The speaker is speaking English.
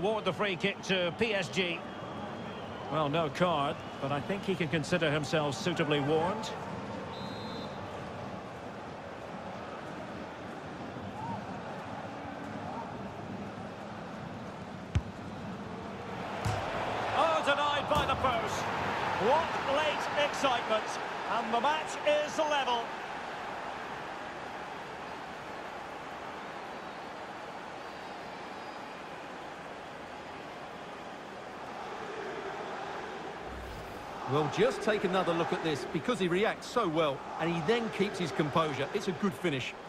award the free kick to PSG. Well, no card, but I think he can consider himself suitably warned. Oh, denied by the post. What late excitement. And the match is level. Well, just take another look at this, because he reacts so well and he then keeps his composure. It's a good finish.